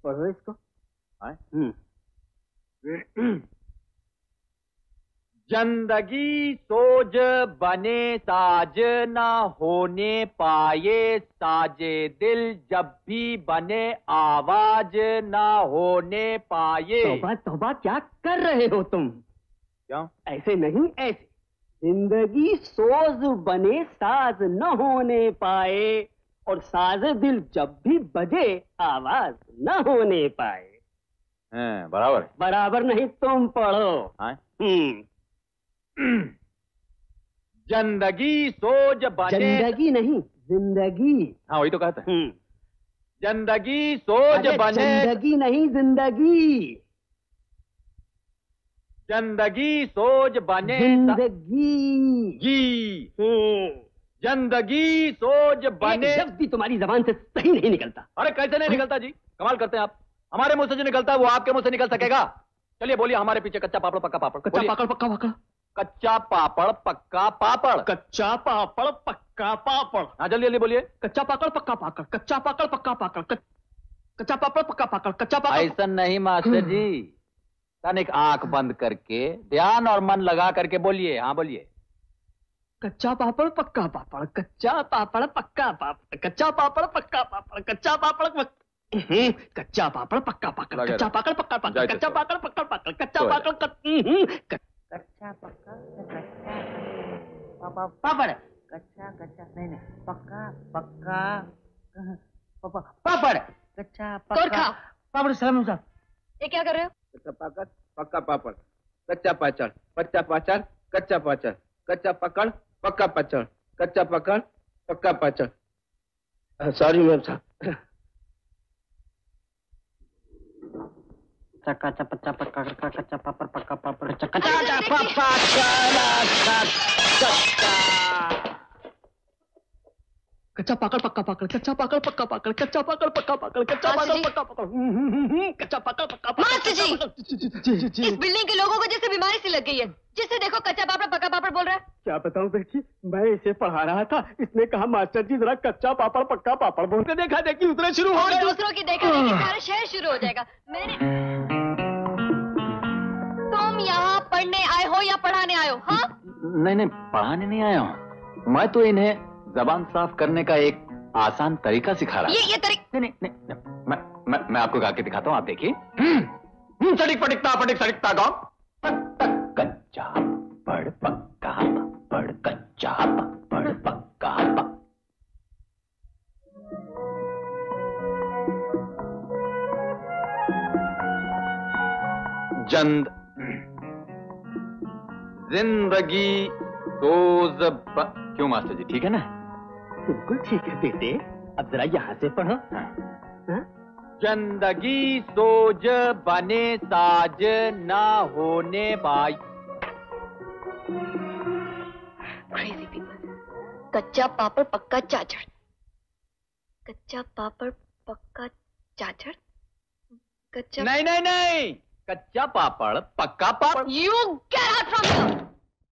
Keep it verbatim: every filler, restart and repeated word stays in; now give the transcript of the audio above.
पढ़ो इसको। हम्म। जिंदगी सोज बने साज ना होने पाए साजे दिल, जब भी बने आवाज ना होने पाए। तौबा तौबा, क्या कर रहे हो तुम? क्या? ऐसे नहीं, ऐसे। जिंदगी सोज बने साज न होने पाए और साज दिल जब भी बजे आवाज न होने पाए। हैं, बराबर बराबर नहीं, तुम पढ़ो। हम्म। जिंदगी सोज बने, जिंदगी नहीं, जिंदगी। हाँ वही तो कहते हैं। हम्म। जिंदगी सोज बने, जिंदगी नहीं, जिंदगी। जिंदगी सोज बने, जिंदगी जी। हम्म। जिंदगी सोज बने। एक लफ्ज़ भी तुम्हारी जबान से सही नहीं निकलता। अरे कैसे नहीं निकलता जी, कमाल करते हैं आप। हमारे मुंह से जो निकलता है वो आपके मुंह से निकल सकेगा? चलिए बोलिए, हमारे पीछे कच्चा पापड़ पक्का पापड़। कच्चा पापड़ पक्का पापड़। कच्चा पापड़ पक्का पापड़। कच्चा पापड़ पक्का पापड़। हाँ जल्दी जल्दी बोलिए। कच्चा पापड़ पक्का पापड़। कच्चा पापड़ पक्का पापड़। कच्चा पापड़ पक्का पापड़। कच्चा पापड़। ऐसा नहीं मास्टर जी, तनिक आंख बंद करके ध्यान और मन लगा करके बोलिए। हाँ बोलिए। कच्चा पापड़ पक्का पापड़। कच्चा पापड़ पक्का पापड़। कच्चा पापड़ पक्का पापड़। कच्चा पापड़ कच्चा पापड़ पक्का पापड़। कच्चा पापड़ पक्का पापड़। कच्चा पापड़ पक्का पापड़। कच्चा पापड़ कच्चा पक्का पापड़। कच्चा कच्चा नहीं नहीं, पक्का पक्का पापड़। कच्चा पक्का पापड़। सलाम साहब, ये क्या कर रहे हो? कच्चा पाकड़ पक्का पापड़। कच्चा पाचड़ पच्चा पाचड़। कच्चा पाचड़ कच्चा पकड़ पक्का पाचड़। कच्चा पकड़ पक्का पाचड़। सॉरी मैम साहब। कच्चा पच्चा पक्का कच्चा कच्चा पापड़ पक्का पापड़। कच्चा कच्चा पापा कच्चा पाकड़ पक्का पाकड़। कच्चा पाकड़ पक्का पाकड़। कच्चा पाकड़ पक्का पाकड़। कच्चा पाकड़ पक्का पाकड़। कच्चा पाकड़ पक्का पाकड़। मास्टर जी, इस बिल्डिंग के लोगों को जैसे बीमारी सी लग गई है। जिससे देखो कच्चा पापड़ पक्का पापड़ बोल रहा है। क्या बताऊं बेटी, मैं इसे पढ़ा रहा था, इसने कहा मास्टर जी जरा कच्चा पापड़ पक्का पापड़ बोलते। देखा देखी उतरे शुरू हो गए। दूसरों की देखा देखी सारा शहर शुरू हो जाएगा। मैंने तुम यहाँ पढ़ने आए हो या पढ़ाने आए हो? हाँ नहीं नहीं, पढ़ाने नहीं आया हूँ मैं तो, इन्हें जबान साफ करने का एक आसान तरीका सिखा रहा ये ये तरीका नहीं नहीं, नहीं, नहीं मैं, मैं मैं आपको गा के दिखाता हूँ, आप देखिए। सटिक पटिकता पटिक सटिकता गाओ। कच्चा पड़ पक्का पड़। कच्चा पड़ पक्का पड़। जंद जिंदगी सोज ब... क्यों मास्टर जी, ठीक है ना? बिल्कुल ठीक है बेटे, अब जरा यहाँ से पढ़ो। जिंदगी सोज बने साज ना होने पाई। Crazy people. कच्चा पापड़ पक्का चाचड़। कच्चा पापड़ पक्का चाचड़। कच्चा नहीं नहीं नहीं, कच्चा पापड़ पक्का पापड़। You get out from here!